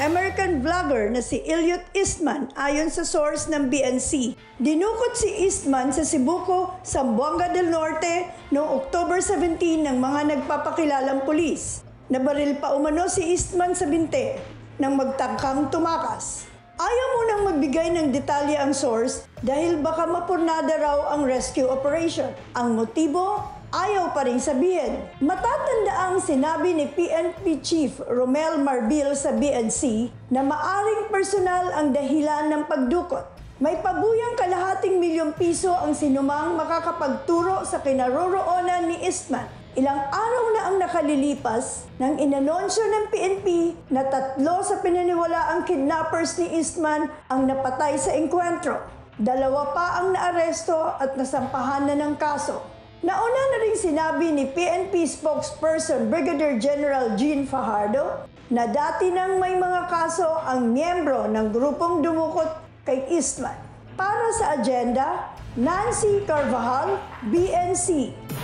American vlogger na si Elliot Eastman ayon sa source ng BNC. Dinukot si Eastman sa Cebuco, Zamboanga del Norte noong October 17 ng mga nagpapakilalang pulis. Nabaril pa umano si Eastman sa binte nang magtangkang tumakas. Ayaw munang magbigay ng detalye ang source dahil baka mapurnada raw ang rescue operation. Ang motibo, ayaw pa rin sabihin. Matatanda ang sinabi ni PNP Chief Romel Marbil sa BNC na maaring personal ang dahilan ng pagdukot. May pabuyang ₱250,000 ang sinumang makakapagturo sa kinaroroonan ni Eastman. Ilang araw na ang nakalilipas nang inanunsyo ng PNP na 3 sa pinaniwalaang kidnappers ni Eastman ang napatay sa engkwentro. 2 pa ang naaresto at nasampahan na ng kaso. Nauna na rin sinabi ni PNP spokesperson Brigadier General Jean Fajardo na dati nang may mga kaso ang miyembro ng grupong dumukot kay Eastman. Para sa agenda, Nancy Carvajal, BNC.